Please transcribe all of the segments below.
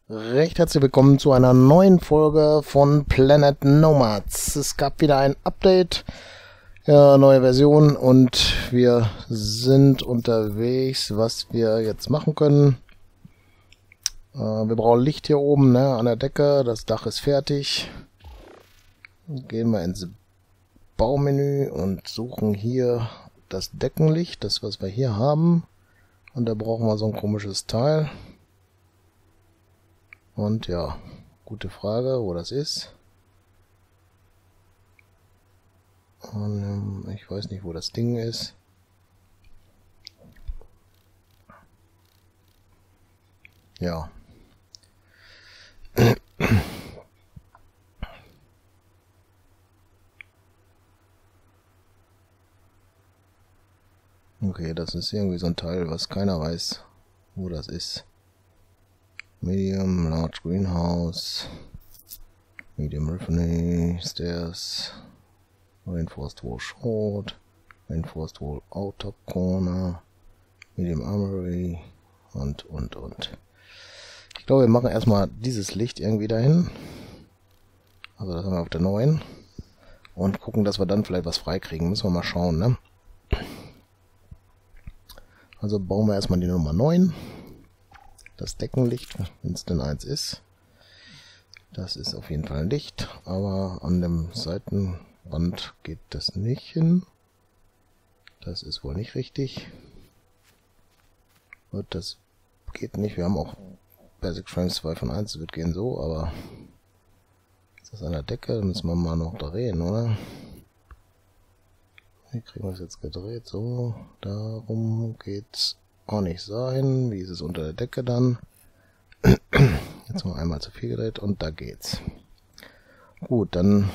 Recht herzlich willkommen zu einer neuen Folge von Planet Nomads. Es gab wieder ein Update, ja, neue Version und wir sind unterwegs, was wir jetzt machen können. Wir brauchen Licht hier oben, ne, an der Decke, das Dach ist fertig. Gehen wir ins Baumenü und suchen hier das Deckenlicht, das was wir hier haben. Und da brauchen wir so ein komisches Teil. Und ja, gute Frage, wo das ist. Und, ich weiß nicht, wo das Ding ist. Ja. Okay, das ist irgendwie so ein Teil, was keiner weiß, wo das ist. Medium, Large Greenhouse, Medium Roof Stairs, Reinforced Wall Short, Reinforced Wall Outer Corner, Medium Armory und. Ich glaube, wir machen erstmal dieses Licht irgendwie dahin. Also das haben wir auf der 9. Und gucken, dass wir dann vielleicht was freikriegen. Müssen wir mal schauen, ne? Also bauen wir erstmal die Nummer 9. Das Deckenlicht, wenn es denn eins ist. Das ist auf jeden Fall ein Licht, aber an dem Seitenrand geht das nicht hin. Das ist wohl nicht richtig. Und das geht nicht. Wir haben auch Basic Frames 2 von 1, das wird gehen so, aber ist das an der Decke? Da müssen wir mal noch drehen, oder? Wie kriegen wir es jetzt gedreht? So, darum geht's auch nicht sein. Wie ist es unter der Decke dann? Jetzt mal einmal zu viel gedreht und da geht's. Gut, dann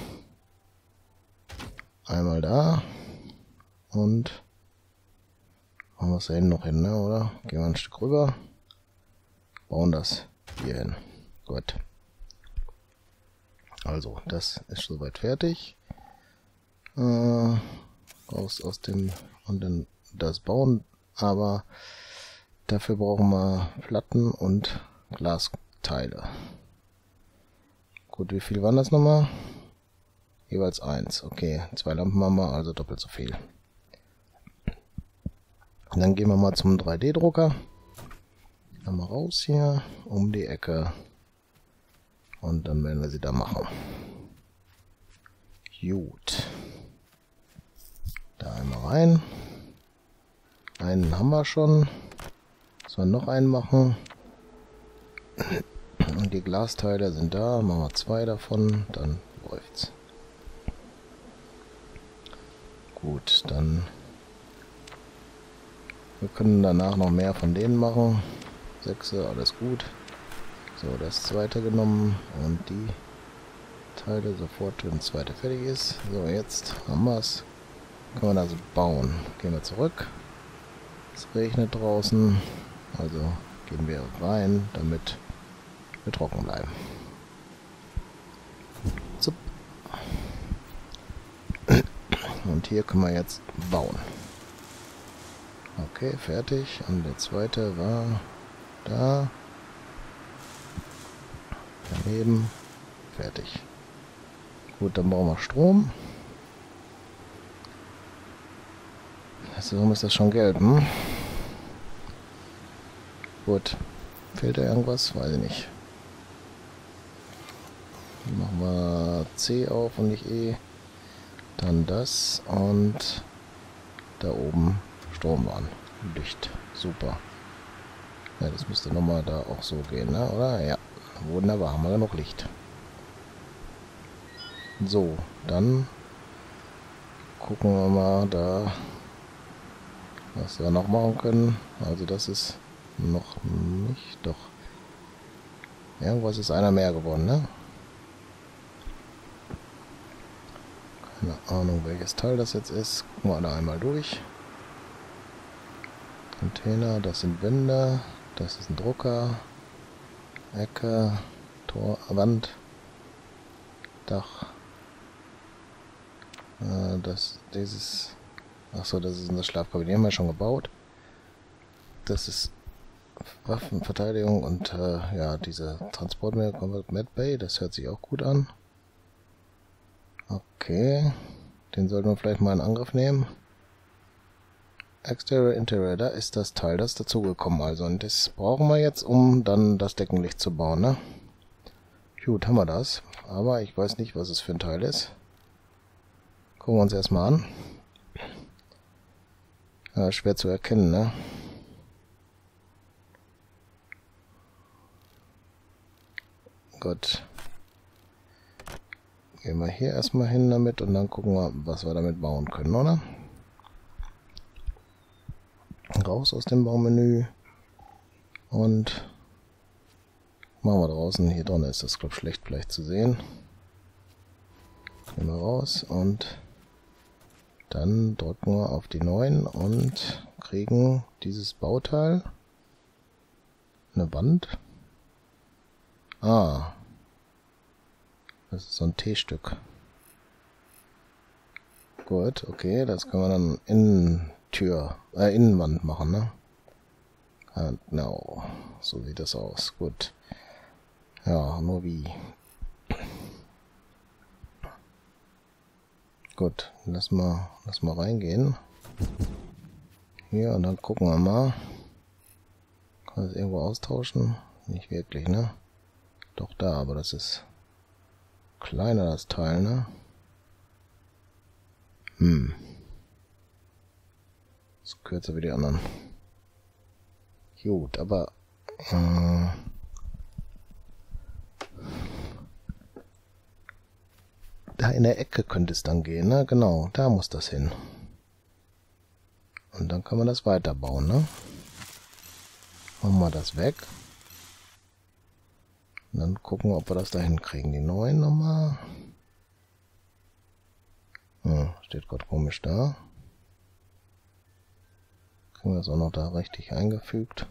einmal da und machen wir es da hinten noch hin, ne, oder? Gehen wir ein Stück rüber, bauen das hier hin. Gut. Also, das ist soweit fertig. Raus aus dem und dann das bauen, aber dafür brauchen wir Platten und Glasteile. Gut, wie viel waren das nochmal? Jeweils 1. Okay, 2 Lampen haben wir, also doppelt so viel. Und dann gehen wir mal zum 3D-Drucker. Mal raus hier, um die Ecke. Und dann werden wir sie da machen. Gut. Da einmal rein. Einen haben wir schon. Sollen noch einen machen. Und die Glasteile sind da. Machen wir 2 davon. Dann läuft's. Gut, dann. Wir können danach noch mehr von denen machen. 6, alles gut. So, das zweite genommen. Und die Teile sofort, wenn das zweite fertig ist. So, jetzt haben wir es. Können wir das bauen. Gehen wir zurück. Es regnet draußen. Also gehen wir rein, damit wir trocken bleiben. Zup. Und hier können wir jetzt bauen. Okay, fertig. Und der zweite war da. Daneben. Fertig. Gut, dann brauchen wir Strom. Warum ist das schon gelb? Hm? Gut. Fehlt da irgendwas? Weiß ich nicht. Machen wir C auf und nicht E. Dann das und da oben Strom an. Licht. Super. Ja, das müsste nochmal da auch so gehen, ne? Oder? Ja. Wunderbar. Haben wir genug Licht. So, dann gucken wir mal da, was wir noch machen können. Also das ist noch nicht, doch. Irgendwas ist einer mehr geworden, ne? Keine Ahnung, welches Teil das jetzt ist. Gucken wir da einmal durch. Container, das sind Wände, das ist ein Drucker, Ecke, Tor, Wand, Dach. Achso, das ist unser Schlafkabinett, die haben wir schon gebaut. Das ist Waffenverteidigung und ja, diese Transportmittel Combat Med Bay, das hört sich auch gut an. Okay, den sollten wir vielleicht mal in Angriff nehmen. Exterior, Interior, da ist das Teil, das ist dazugekommen also. Und das brauchen wir jetzt, um dann das Deckenlicht zu bauen, ne? Gut, haben wir das. Aber ich weiß nicht, was es für ein Teil ist. Gucken wir uns erstmal an. Ja, schwer zu erkennen, ne? Gut. Gehen wir hier erstmal hin damit und dann gucken wir, was wir damit bauen können, oder? Raus aus dem Baumenü und machen wir draußen. Hier drin ist das, glaube ich, schlecht vielleicht zu sehen. Gehen wir raus und dann drücken wir auf die 9 und kriegen dieses Bauteil. Eine Wand. Ah. Das ist so ein T-Stück. Gut, okay, das können wir dann Innenwand machen, ne? Genau, so sieht das aus. Gut. Ja, nur wie. Gut, lass mal reingehen. Hier, und dann gucken wir mal. Kann man das irgendwo austauschen? Nicht wirklich, ne? Doch da, aber das ist kleiner, das Teil, ne? Ist kürzer wie die anderen. Gut, aber da in der Ecke könnte es dann gehen, ne? Genau, da muss das hin. Und dann kann man das weiterbauen, ne? Machen wir das weg. Und dann gucken wir, ob wir das da hinkriegen. Die 9 nochmal. Steht gerade komisch da. Kriegen wir das auch noch da richtig eingefügt.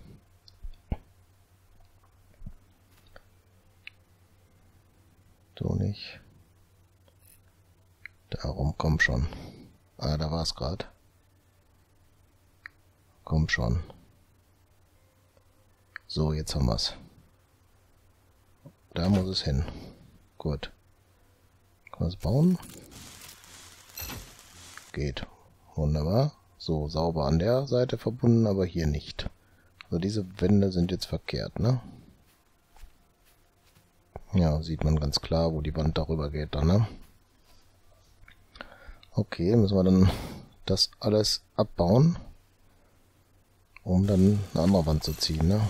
So nicht. Darum, komm schon. Ah, da war es gerade. Komm schon. So, jetzt haben wir es. Da muss es hin. Gut. Kann man es bauen? Geht. Wunderbar. So, sauber an der Seite verbunden, aber hier nicht. Also diese Wände sind jetzt verkehrt, ne? Ja, sieht man ganz klar, wo die Wand darüber geht dann, ne? Okay, müssen wir dann das alles abbauen, um dann eine andere Wand zu ziehen, ne?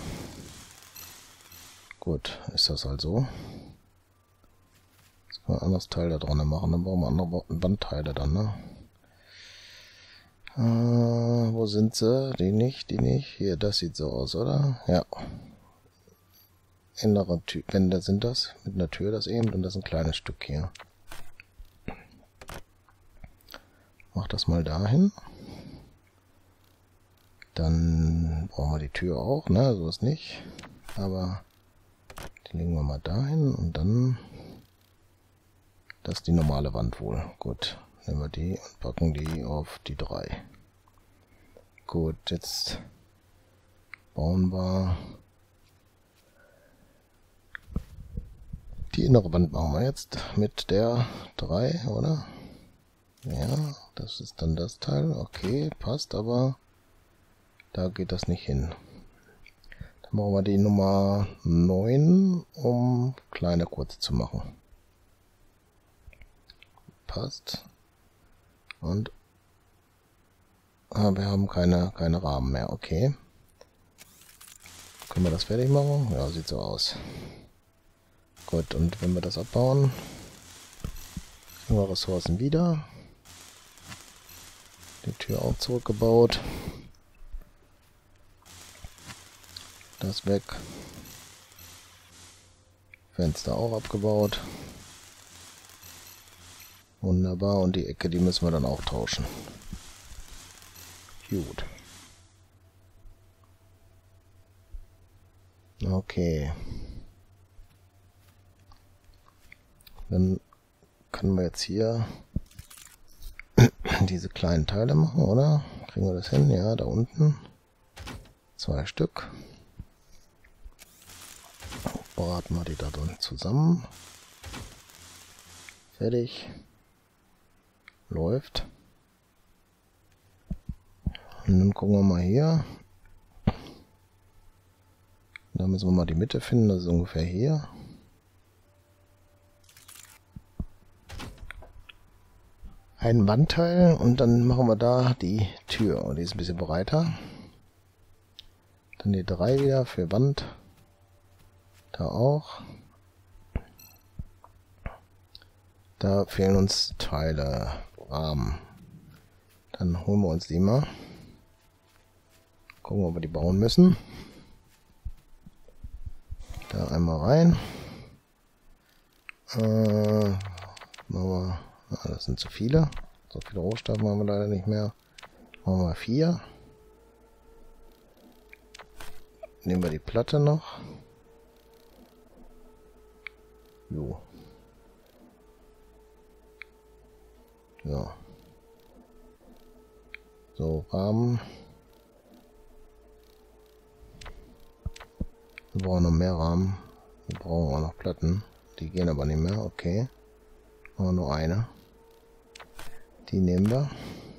Gut, ist das halt so. Jetzt können wir ein anderes Teil da dran machen, dann brauchen wir andere Wandteile dann, ne? Wo sind sie? Die nicht, die nicht. Hier, das sieht so aus, oder? Ja. Innere Wände sind das, mit einer Tür das eben, und das ist ein kleines Stück hier. Mach das mal dahin. Dann brauchen wir die Tür auch, ne? So ist nicht. Aber die legen wir mal dahin und dann das ist die normale Wand wohl. Gut, nehmen wir die und packen die auf die 3. Gut, jetzt bauen wir die innere Wand, machen wir jetzt mit der 3, oder? Ja, das ist dann das Teil. Okay, passt, aber da geht das nicht hin. Dann brauchen wir die Nummer 9, um kleine kurze zu machen. Passt. Und wir haben keine Rahmen mehr. Okay. Können wir das fertig machen? Ja, sieht so aus. Gut, und wenn wir das abbauen, kriegen wir Ressourcen wieder. Die Tür auch zurückgebaut. Das weg. Fenster auch abgebaut. Wunderbar. Und die Ecke, die müssen wir dann auch tauschen. Gut. Okay. Dann können wir jetzt hier diese kleinen Teile machen, oder? Kriegen wir das hin? Ja, da unten. 2 Stück. braten wir die da drin zusammen. Fertig. Läuft. Und dann gucken wir mal hier. Da müssen wir mal die Mitte finden, das ist ungefähr hier. Ein Wandteil und dann machen wir da die Tür. Und die ist ein bisschen breiter. Dann die 3 wieder für Wand. Da auch. Da fehlen uns Teile, Rahmen. Dann holen wir uns die mal. Gucken, ob wir die bauen müssen. Da einmal rein. Das sind zu viele. So viele Rohstoffe haben wir leider nicht mehr. Machen wir 4. Nehmen wir die Platte noch. Jo. Ja. So, Rahmen. Wir brauchen noch mehr Rahmen. Wir brauchen auch noch Platten. Die gehen aber nicht mehr. Okay. Aber nur eine. Die nehmen wir.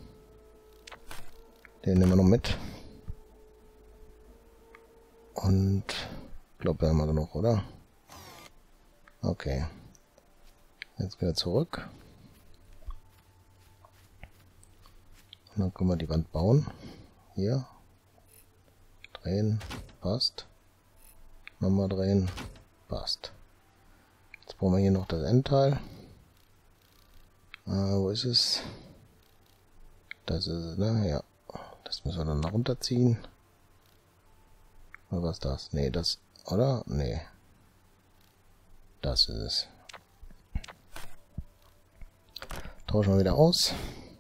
Den nehmen wir noch mit. Und ich glaube, wir haben wir genug, oder? Okay. Jetzt wieder zurück. Und dann können wir die Wand bauen. Hier. Drehen. Passt. Nochmal drehen. Passt. Jetzt brauchen wir hier noch das Endteil. Wo ist es? Das ist es, ne? Ja. Das müssen wir dann nach runterziehen. Oder was ist das? Nee, das. Oder? Nee. Das ist es. Tauschen wir wieder aus.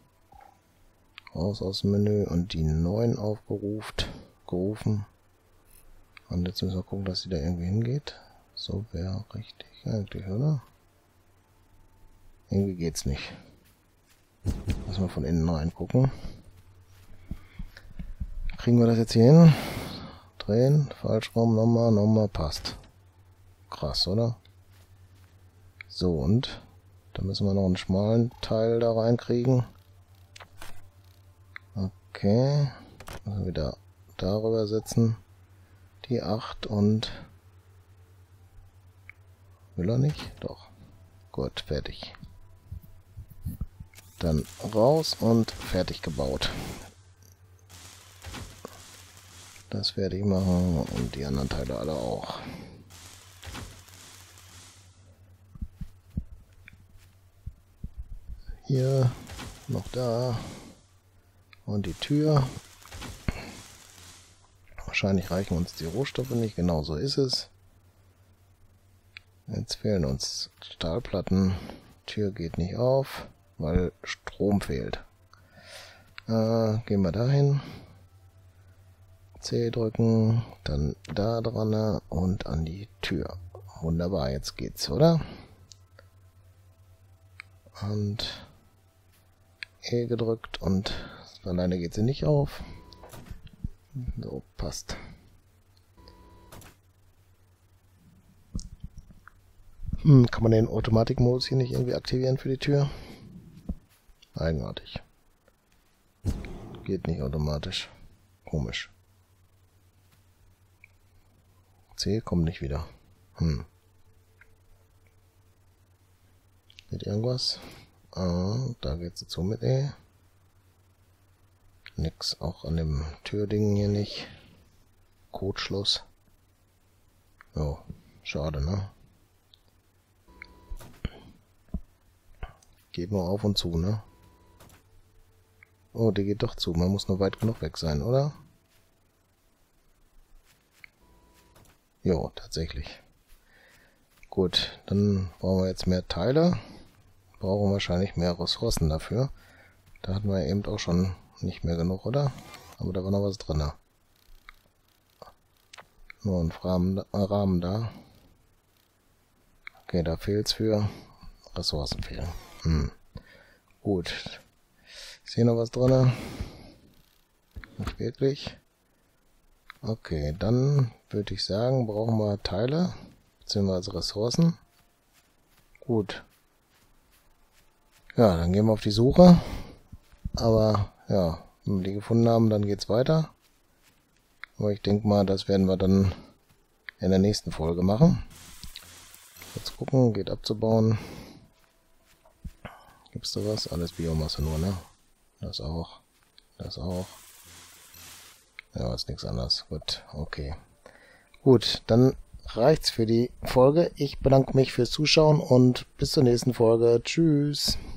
Raus aus dem Menü und die 9 gerufen. Und jetzt müssen wir gucken, dass sie da irgendwie hingeht. So wäre richtig eigentlich, oder? Irgendwie geht's nicht. Lassen wir von innen reingucken. Kriegen wir das jetzt hier hin? Drehen, Falschraum, nochmal, passt. Krass, oder? So, und da müssen wir noch einen schmalen Teil da reinkriegen. Okay. Müssen wir wieder darüber setzen. Die 8 und... Will er nicht? Doch. Gut, fertig. Dann raus und fertig gebaut. Das fertig machen und die anderen Teile alle auch. Hier, noch da. Und die Tür. Wahrscheinlich reichen uns die Rohstoffe nicht, genau so ist es. Jetzt fehlen uns Stahlplatten. Tür geht nicht auf, weil Strom fehlt. Gehen wir dahin. C drücken, dann da dran und an die Tür. Wunderbar, jetzt geht's, oder? Und E gedrückt und alleine geht sie nicht auf. So, passt. Kann man den Automatikmodus hier nicht irgendwie aktivieren für die Tür? Eigenartig. Geht nicht automatisch. Komisch. C kommt nicht wieder. Mit irgendwas? Da geht sie zu mit E. Nix, auch an dem Türding hier nicht. Codeschluss. Oh, schade, ne? Geht nur auf und zu, ne? Oh, die geht doch zu. Man muss nur weit genug weg sein, oder? Jo, tatsächlich. Gut, dann brauchen wir jetzt mehr Teile. Brauchen wahrscheinlich mehr Ressourcen dafür. Da hatten wir eben auch schon nicht mehr genug, oder? Aber da war noch was drin. Nur ein Rahmen da. Okay, da fehlt es für. Ressourcen fehlen. Gut. Ist hier noch was drin? Nicht wirklich. Okay, dann würde ich sagen, brauchen wir Teile. beziehungsweise Ressourcen. Gut. Ja, dann gehen wir auf die Suche. Aber ja, wenn wir die gefunden haben, dann geht's weiter. Aber ich denke mal, das werden wir dann in der nächsten Folge machen. Jetzt gucken, geht abzubauen. Gibt's da was? Alles Biomasse nur, ne? Das auch. Das auch. Ja, ist nichts anderes. Gut, okay. Gut, dann reicht's für die Folge. Ich bedanke mich fürs Zuschauen und bis zur nächsten Folge. Tschüss.